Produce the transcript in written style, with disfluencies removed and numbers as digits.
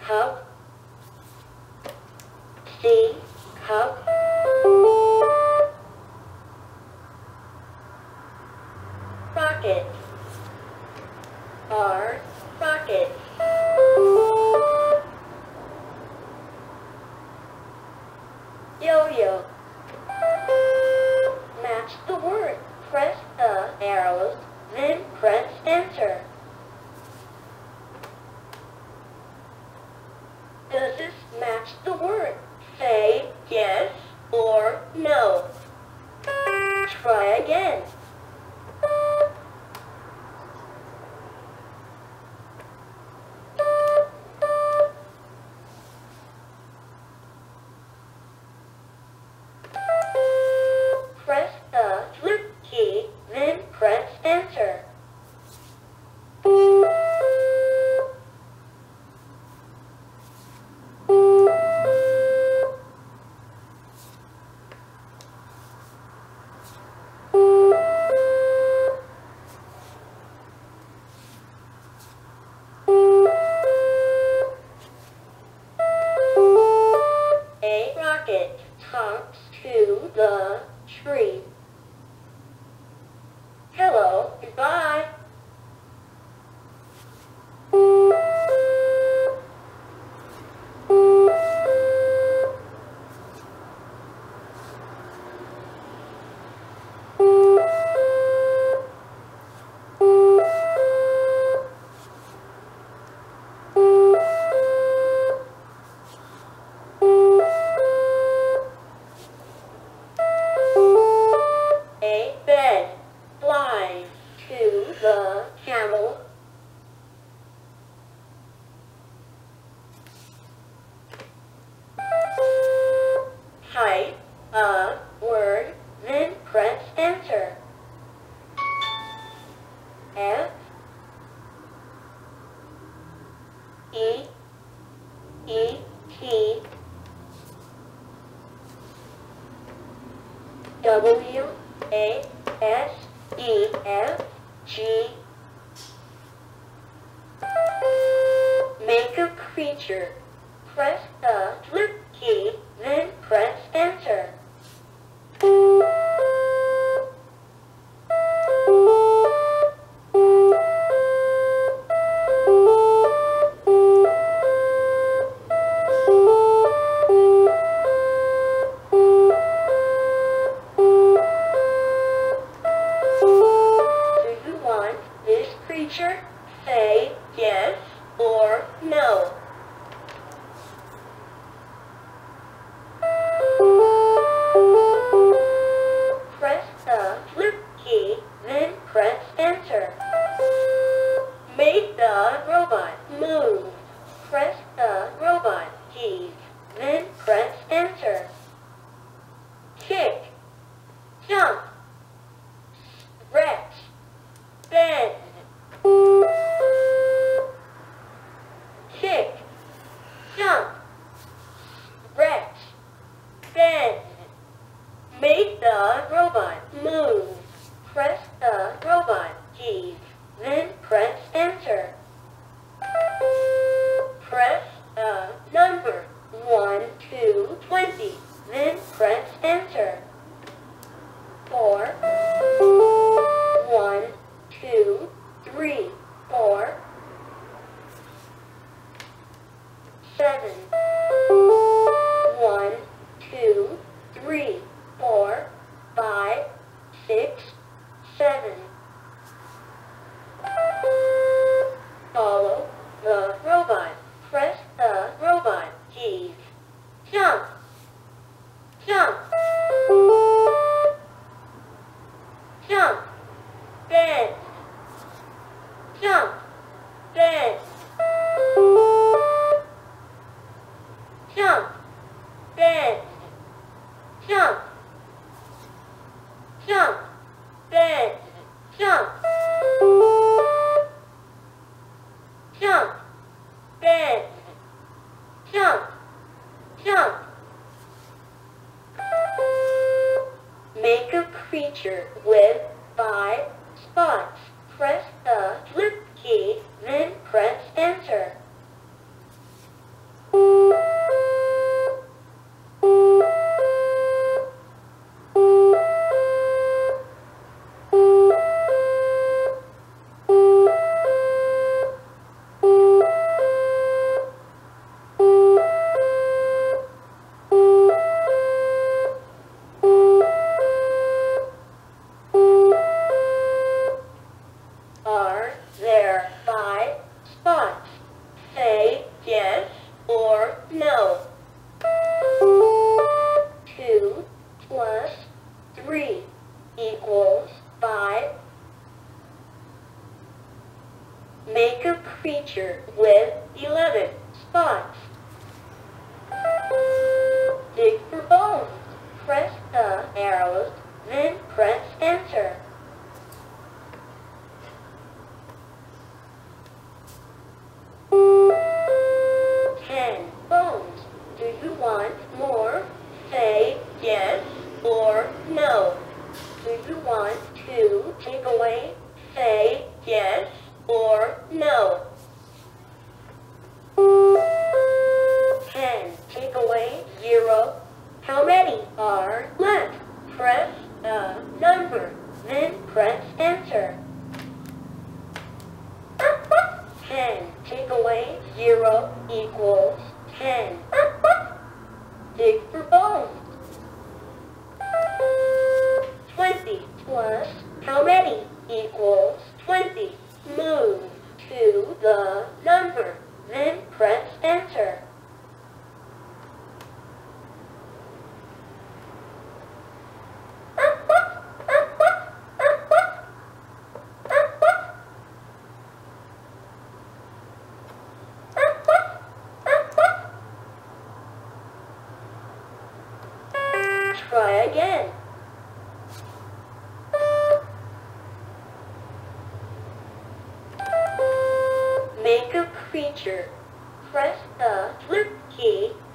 cup, C, cup, rocket, R, rocket, yo-yo. Match the word. Press the arrows, then press enter. Does this match the word? Say yes or no. Try again. Press the flip key, then press enter. A rocket hops to the tree. Hello, goodbye. A bed flies to the camel. Type a word, then press enter. F E E T W A S E F G. Make a creature. Press the flip key, then press enter. Do you want this creature? Say yes or no. Press the flip key, then press enter. Make the robot move. Press the robot keys, then press enter. Kick, jump, stretch, bend. Kick, jump, stretch, bend. Make the robot move. Press the robot keys, then press enter. Press the number 1 to 20, then press enter. 4 1 2 3 4 7 1 2 3 4 5 6 7. Follow the robot. Press the robot keys. Jump, jump, jump, bend, jump, bend, jump, bend, jump, jump, bend, jump, jump, bend, jump, jump. Make a creature with 5 spots. Press the flip key, then press enter. 11 spots. Dig for bones. Press the arrows, then press enter. Bones. Do you want more? Say yes or no. Do you want to take away? Say yes or no. 10. Take away 0. How many are left? Press a number, then press enter. 10. Take away 0 equals 10. Dig for bones. 20 plus how many equals 20. Move to the number, then press enter. Try again. Make a creature. Press the flip key